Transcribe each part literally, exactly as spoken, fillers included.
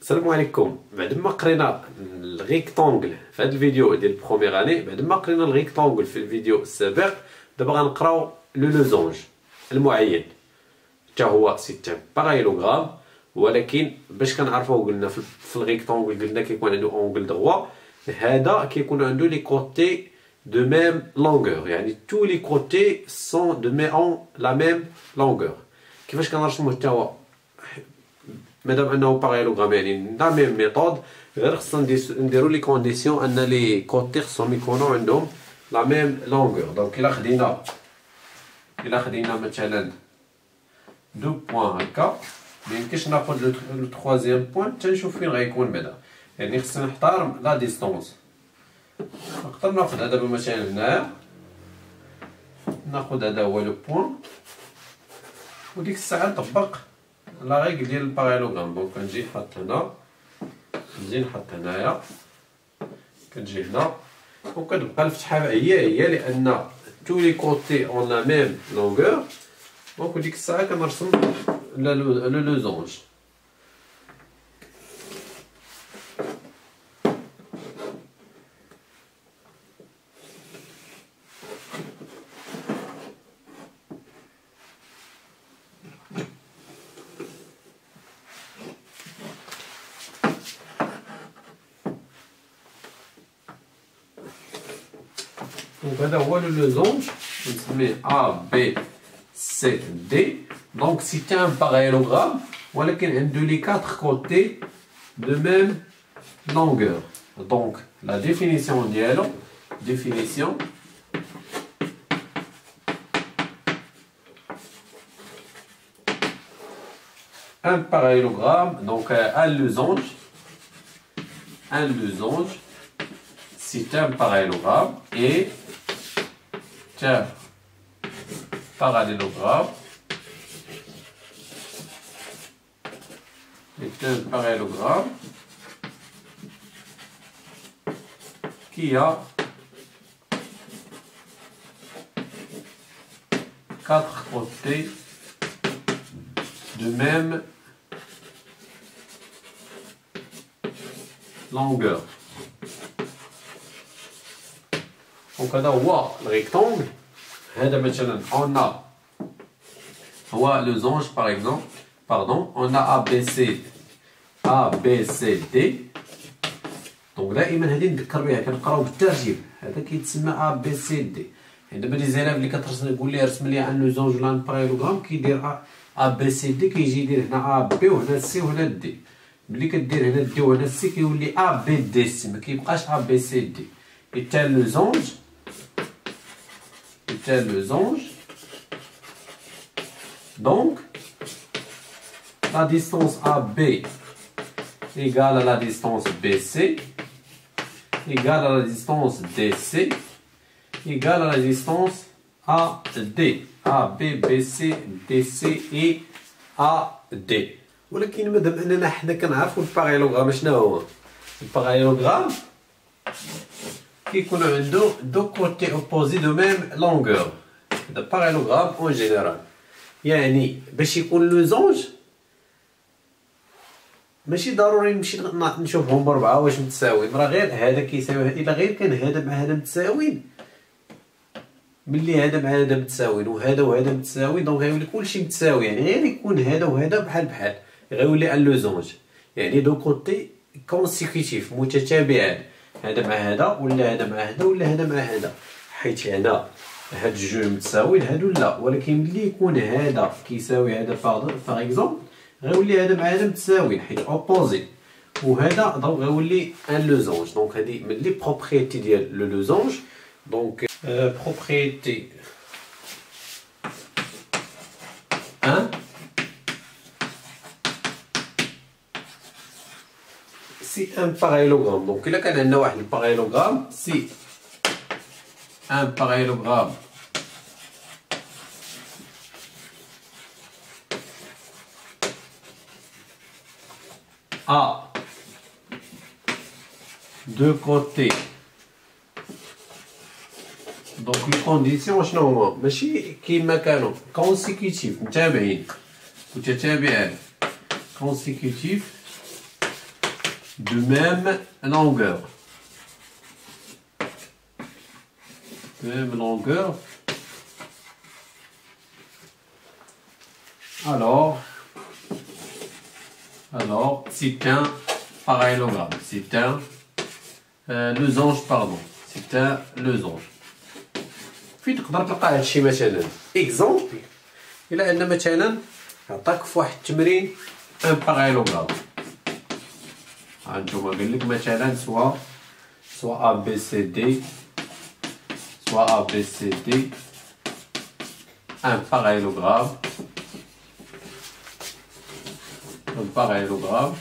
السلام عليكم. بعد ما قرينا الريكتونغل في هذا الفيديو ديال البروميير اني، بعد ما قرينا الريكتونغل في الفيديو السابق، دابا غنقراو لو لوزونج المعين حتى هو سيستم باغايلوغرام. ولكن باش كنعرفوه قلنا في الريكتونغل قلنا كيكون عنده اونغل دروا، هذا كيكون عنده لي كوتي دو ميم لونغور، يعني تو لي كوتي سون دو ميم لا ميم لونغور. كيفاش كنرسموه حتى هو مادام انه باغايلوغرام يعني لا ميم ميثود، غير خصنا نديرو لي كونديسيون ان لي كوتي خصهم يكونوا عندهم لا ميم لونغور. دونك الا خدينا الا خدينا مثلا دو بوين هكا، ميمكنش ناخد لو تخوازيام بوين حتى نشوف فين غيكون بعدا، يعني خصنا نحترم لا ديستونس. نقدر ناخد هذا مثلا هنايا، ناخد هذا هو لو بوين، وديك الساعه نطبق لا ريغل ديال الباغايلوغرام. دونك كنجي نحط هنا، نجي نحط هنايا، كنجي هنا وكتبقى الفتحه هي هي لان تو لي كوتي اون لا ميم لونغور. دونك ديك الساعه كنرسم لو لوزونج. Donc هذا هو لو لوزونج نسميه A B C D. Donc c'est un parallélogramme ولكن عنده لي quatre côtés de même longueur. Donc la définition ديالو définition un parallélogramme, donc un losange, un losange c'est un parallélogramme et un parallélogramme est un parallélogramme qui a quatre côtés de même longueur. Donc هذا هو الريكتونغل. هذا مثلا on a هو لوزونج par exemple pardon on a A B C A B C D. دونك دائما هذه نذكر بها كنقراو بالترتيب. هذا كيتسمى A B C D. يعني دابا لي زيلاف اللي كترسم يقول لي رسم لي ان لوزونج ولا ان باغايلوغرام، كيدير A B C D، كيجي يدير هنا A B وهنا C وهنا D. ملي كدير هنا D وهنا C كيولي A B D C، ما كيبقاش A B C D. est un losange est un losange. Donc la distance A B égale à la distance B C égale à la distance D C égale à la distance A D. A B B C D C et A D. ولكن مادام اننا حنا كنعرفوا الباغايلوغرام شنو هو، الباغايلوغرام كيكون عنده دو كوتي اوبوزي دو ميم لونغور. هذا باغايلوغرام اون جينيرال، يعني باش يكون لوزونج ماشي ضروري نمشي نشوفهم بربعه واش متساويين، راه غير هذا كيساوي الا غير كان هذا مع هذا متساويين. ملي هذا مع هذا متساويين وهذا وهذا متساويين، دونك غيولي كلشي متساوي، يعني غير يكون هذا وهذا بحال بحال غيولي ان لوزونج. يعني دو كوتي كونسيكوتيف متتابعان، هذا مع هذا ولا هذا مع هذا ولا هذا مع هذا، حيت هنا هاد الجوج متساويين هادو لا. ولكن ملي يكون هذا كيساوي هذا باغ اكزومبل غيولي هذا مع هذا متساويين حيت اوبوزي، وهذا دونك غيولي ان لوزونج. دونك هادي من لي بروبريتي ديال لو لوزونج. دونك بروبريتي un c'est un parallélogramme. Donc là كان عندنا واحد الباغايلوغرام، سي un parallélogramme à deux côtés. Donc les conditions شنو هما؟ ماشي كيما كانوا consécutif متابعين متتابعان consécutif de même longueur. De même longueur. Alors, alors c'est un parallélogramme. C'est un euh, losange, pardon. C'est un losange. فين تقدر تلقى هادشي مثلا اكزومبل الى ان مثلا عطاك في واحد التمرين ان باراليلوغرام. هانتوما قال لك مثلا سوا سوا ا بي سي دي سوا ا بي سي دي ان باراليلوغرام ان باراليلوغرام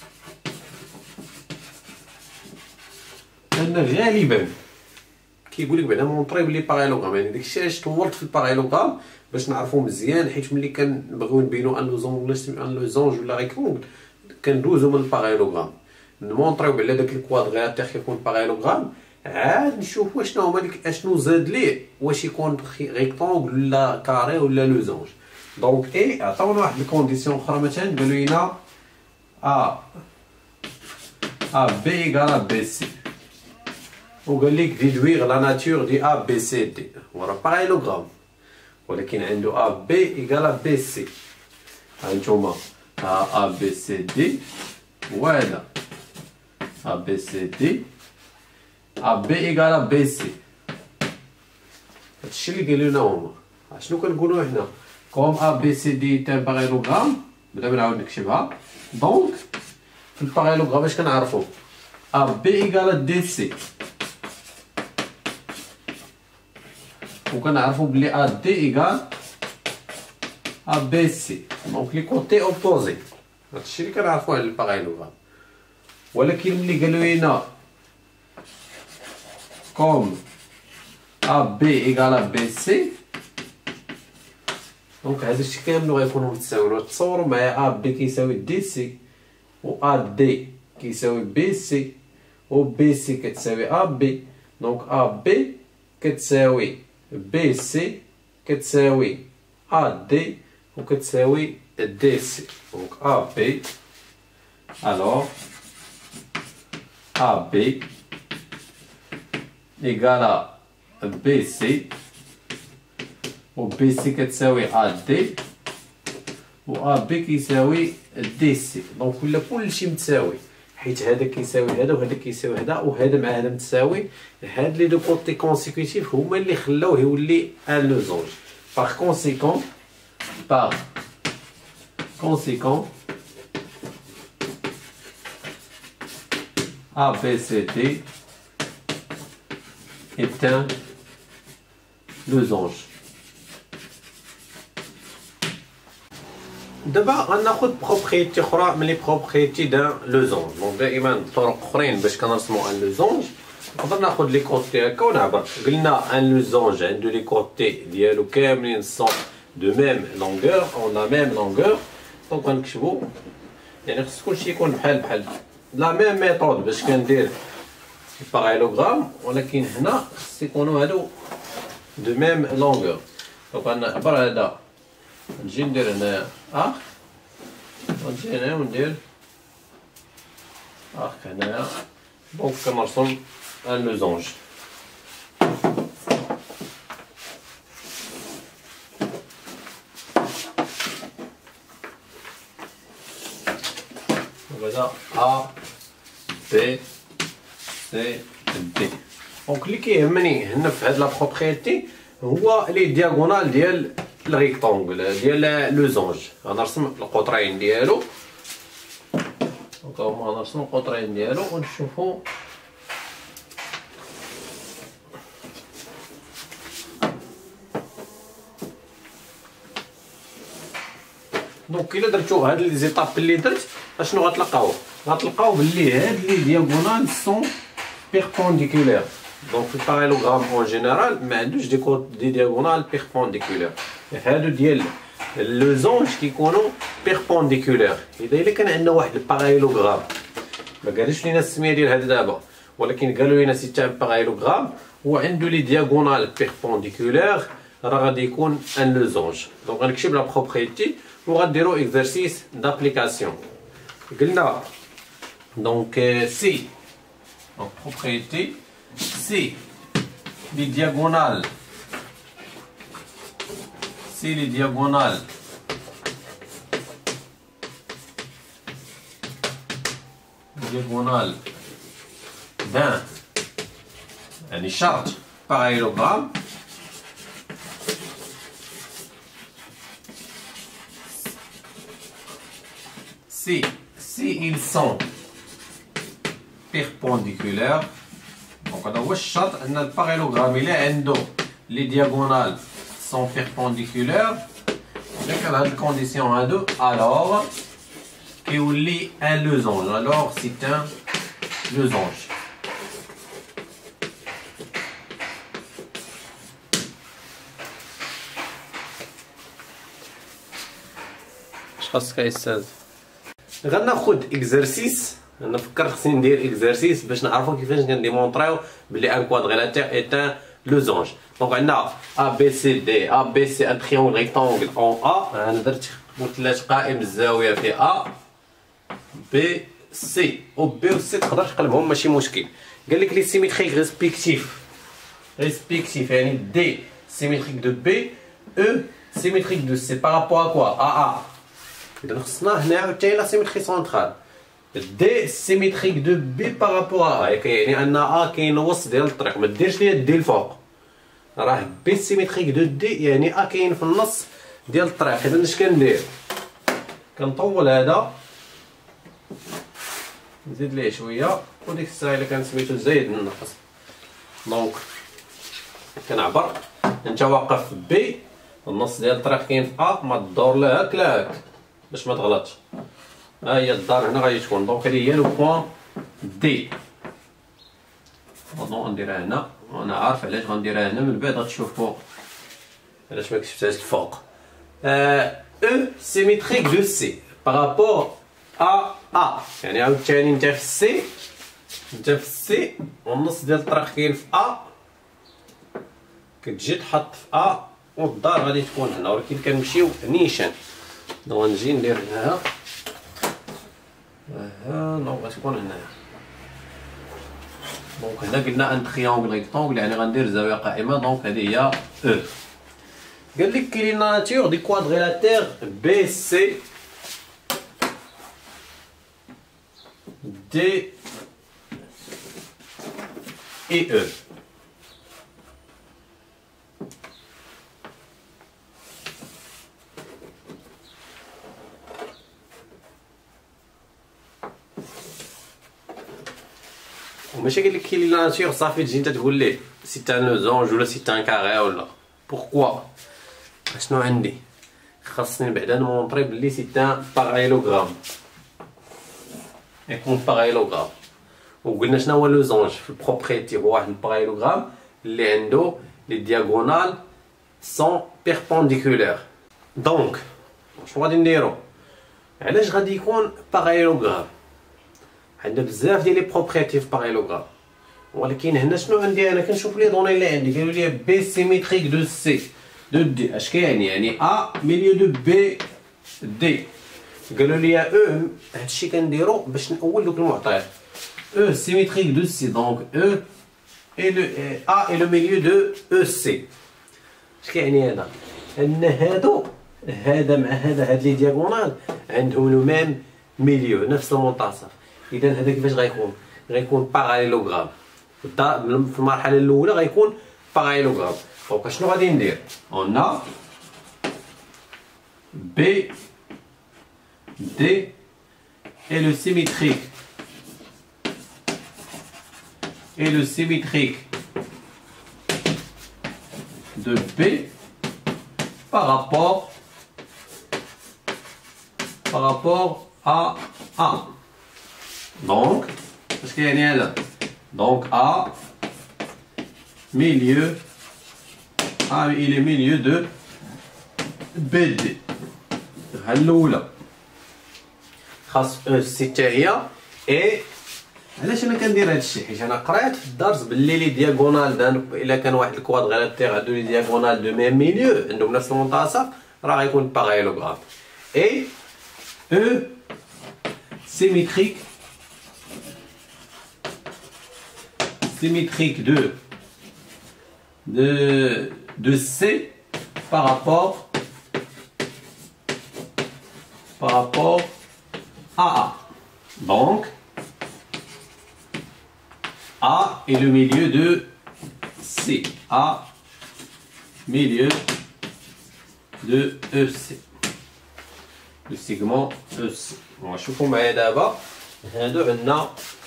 ان غالبا كيقول لك بعدا مونطري بلي باراليلوغرام، يعني داكشي علاش طولت في الباراليلوغرام باش نعرفو مزيان، حيت ملي كنبغيو نبينو ان لوزونج ولا ان لوزونج ولا ريكتونغل كندوزو من الباراليلوغرام نمونطريو على داك الكوادغياتير كيكون باراليلوغرام، عاد نشوفو شنو هما ديك اشنو زاد ليه، واش يكون ريكتونغل ولا كاري ولا لوزونج. دونك اي عطاونا واحد الكونديسيون اخرى، مثلا قالوا لينا ا ا بي ايكال بي سي، وقال لك ديدويغ لا ناتور دي ا بي سي دي، وراه باراليلوغرام ولكن عنده ا بي ايكال بي سي. هانتوما ا بي سي دي وهذا ا بي سي دي ا بي ايكال بي سي. هادشي اللي قالوا لنا هما. شنو كنقولوا حنا؟ كوم ا بي سي دي تاع باراليلوغرام، بلا ما نعاود نكتبها. دونك في الباراليلوغرام اش كنعرفوا؟ ا بي ايكال دي سي، وكنعرفوا بلي ا دي ايكال ا بي سي، دونك لي كوتي اوبوزي. هادشي اللي كنعرفوه على الباراليلوغرام. ولكن ملي قالوا لينا كوم ا بي ايكال بي سي، دونك هذا الشيء كامل غيكونوا متساويين. تصوروا معايا ا بي كيساوي دي سي، و ا دي كيساوي بي سي، و بي سي كتساوي ا بي، دونك ا بي كتساوي بي سي كتساوي ا دي وكتساوي دي سي. دونك ا بي الوغ ا بي ايكالا بي سي، و بي سي كتساوي ا دي، و ا بي كيساوي دي سي. دونك ولا كلشي متساوي، حيت هذا كيساوي هذا وهذا كيساوي هذا وهذا مع هذا متساوي. هاد لي دو كوتي كونسيكوتيف هما اللي خلاوه يولي ان لوزونج. باغ كونسيكون باغ كونسيكون ا بي سي دي est un losange. دابا غناخد بروبريتي اخرى من لي بروبريتي دان لوزونج. دونك دائما طرق اخرين باش كنرسمو ان لوزونج، نقدر ناخد لي كوتي هكا ونعبر. قلنا ان لوزونج عنده لي كوتي ديالو كاملين سون دو ميم لونغور اون لا ميم لونغور. دونك غنكتبو يعني خص كلشي يكون بحال بحال لا ميم ميثود باش كندير باراليلوغرام، ولكن هنا خص يكونوا هادو دو ميم لونغور. دونك غنعبر هذا، نجي ندير هنايا ارك، ونجي هنا وندير ارك هنايا. دونك كنرسم ان لوزونج. وهذا ا بي سي دي. دونك اللي كيهمني هنا في هاد لا بروبريتي هو لي دياغونال ديال الريكتونغل ديال لوزونج. غنرسم القطرين ديالو. دونك هما غنرسم القطرين ديالو ونشوفو دونك الا درتو هاد لي زيتاب اللي درت اشنو غتلقاو؟ غتلقاو بلي هاد لي دياغونال سون بيربونديكولير. دونك في الباراليلوغرام اون جينيرال ما عندوش دي كوت دي دياغونال بيربونديكولير، هادو ديال لوزونج كيكونوا بيربونديكولير. اذا الا كان عندنا واحد الباراليلوغرام ما قالوش لينا السميه ديال هذا دابا، ولكن قالوا لينا سي تاع باراليلوغرام وعنده لي دياغونال بيربونديكولير، راه غادي يكون ان لوزونج. دونك غنكتب لا بروبريتي وغنديروا اكزرسيس دابليكاسيون. قلنا Donc euh, si, donc propriété, si les diagonales, si les diagonales diagonales d'un يعني شرط parallélogramme si si ils sont perpendiculaires. Donc هذا هو الشرط ان الباراليلوغرام الى عنده لي دياغونال sont perpendiculaires. اذا كان هاد الكونديسيون هادو alors كيولي ان لوزونج. alors c'est un losange. اش خاصك يا استاذ؟ غناخد اكزرسيس. انا فكرت خصني ندير اكزرسيس باش نعرفوا كيفاش كنديمونطريو بلي ان كوادريلاتير ايت ان لوزونج. دونك عندنا ا بي سي دي. ا بي سي ان تريونغل ريكتونغل اون ا. انا درت قلت لات قائم الزاويه في ا بي سي او بي و سي تقدر تقلبهم ماشي مشكل. قال لك لي سيميتريك ريسبيكتيف ريسبيكتيف يعني دي سيميتريك دو بي او سيميتريك دو سي بارابور ا كوا ا ا. اذا خصنا هنا عاوتاني لا سيميتري سونترال دي سيميتريك دو بي بارابور ا. يعني ان ا كاين وسط ديال الطريق. ما ديرش ليا دي الفوق. راه بي سيميتريك دو دي يعني ا كاين في النص ديال الطريق. اذا اش كندير؟ كنطول هذا نزيد ليه شويه وديك الساعه الا كان سميتو زايد ننقص. دونك كنعبر انت واقف بي النص ديال الطريق كاين في ا. ما تدور لا هاك لا هاك باش ما تغلطش. ها هي الدار هنا غادي تكون. دونك هذه هي لو بوين دي. نوض نديرها هنا وانا عارف علاش غنديرها هنا. من بعد غتشوفوا علاش ما كتبتهاش الفوق. او سيميتريك دو سي بارابور ا ا. يعني عاوتاني انت في سي انت في سي والنص ديال الطريق كاين في ا. كتجي تحط في ا والدار غادي تكون هنا ولكن كنمشيو نيشان. دونك نجي ندير هنايا ها دونك غتكون هنايا. دونك هنا قلنا ان تريونغل ريكتونغل يعني غندير زاويه قائمه. دونك هذه هي او. قال لك كاين لا ناتور دي كوادريلاتير بي سي دي اي او. وماشي قال لك كاين لا ناتور صافي تجي انت تقول ليه سي ان لوزونج ولا سي ان كاري ولا بوركوا. اشنو عندي؟ خاصني بعدا نمونطري بلي سي ان باراليلوغرام. يكون باراليلوغرام. وقلنا شنو هو لوزونج في البروبريتي؟ هو واحد الباراليلوغرام اللي عنده لي دياغونال سون بيربونديكولير. دونك شنو غادي نديرو؟ علاش غادي يكون باراليلوغرام؟ عندنا بزاف ديال لي بروبريتي في باراليلوغرام. ولكن هنا شنو عندي انا؟ كنشوف لي دوني اللي عندي قالوا لي بي سيميتريك دو سي دو دي. اش كيعني؟ يعني ا ميليو دو بي دي. قالوا لي او هادشي كنديرو باش نأول دوك المعطيات. او سيميتريك دو سي دونك او اي لو ا اي لو ميليو دو او سي. اش كيعني هذا؟ ان هادو هذا مع هذا هاد لي دياغونال عندهم لو ميم ميليو نفس المنتصف. اذا هذا كيفاش غيكون؟ غيكون باراليلوغرام. في المرحله الاولى غيكون باراليلوغرام. دونك شنو غادي ندير؟ اون ا بي دي اي لو سيميتريك اي لو سيميتريك دو بي par rapport par rapport à A. Donc, qu'est-ce qu'il y a là? Donc A milieu A il est milieu de B D. هالأولى خاص ستة هي اي. علاش انا كندير هادشي؟ حيت انا قرات في الدرس باللي لي دياغونال دان الا كان واحد الكوادغيلاتير عندو لي دياغونال دو ميم ميليو عندهم نفس المنتصف راه غيكون باراليلوغرام. اي او سيميتريك symétrique de, de, de C par rapport, par rapport à A. Donc, A est le milieu de C. A, milieu de E C. Le segment E C. نشوفوا معايا دابا هادو عندنا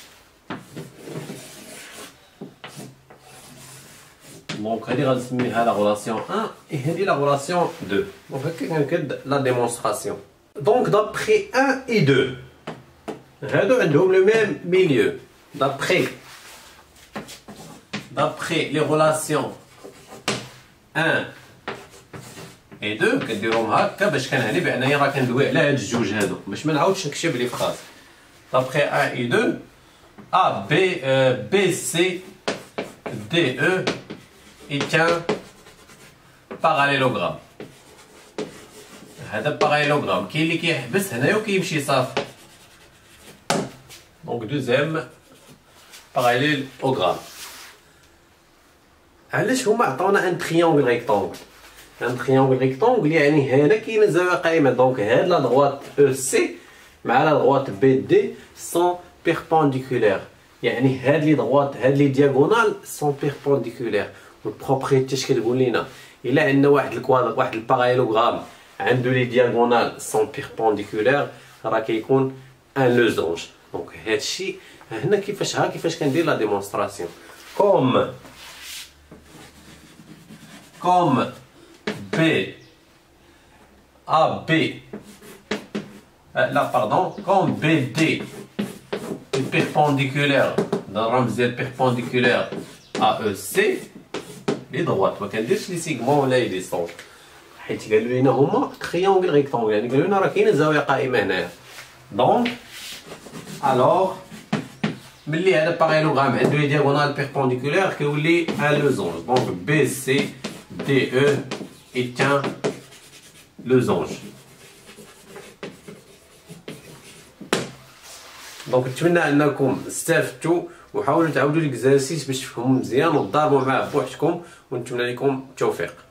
دونك هادي غنسميها لا غولاسيون واحد et هادي لا غولاسيون deux. دونك هكا كنكد لا ديمونستراسيون. دونك d'après un et deux هادو عندهم le même milieu. D'après d'après les relations un et deux كنديرهم هكا باش كنعني بانايا راه كندوي على هاد الجوج هادو باش ما نعاودش نكتب لي فراز. d'après un et deux A B euh, B C D E est un parallélogramme. هذا parallélogramme كاين اللي كيحبس هنايا وكيمشي صافي. دونك دوزيام parallélogramme. علاش هما عطاونا ان تريونغل ريكتونغل؟ ان تريونغل ريكتونغل يعني هنا كاينه زاويه قائمه. دونك هاد لا دغوات او سي مع لا دغوات بي دي سون بيربونديكولير. يعني هاد لي دغوات هاد لي دياغونال سون بيربونديكولير. والبروبريتي اش كتقول لينا؟ الا عندنا واحد الكوادر واحد الباراليلوغرام عنده لي دياغونال سون بيربونديكولير راه كيكون ان لوزونج. دونك هادشي هنا كيفاش ها كيفاش كندير لا ديمونستراسيون. كوم كوم بي A B euh, là pardon comme B D est perpendiculaire dans الرمز ديال perpendiculaire à E C لي droite ما كنديرش لي سيغمون ولا لي ديستونس حيت قالوا لينا هما تريونغل ريكتونغل يعني قالوا لنا راه كاينه زاويه قائمه هنايا. دونك الوغ ملي هذا باراليلوغرام عنده لي دياغونال بيربونديكولير كيولي ان لوزونج. دونك B C D E est un losange. دونك نتمنى انكم استفدتوا وحاولوا تعاودوا ليكزارسيس باش تفهموا مزيان وتضاربوا معاه بوحدكم ونتمنى لكم التوفيق.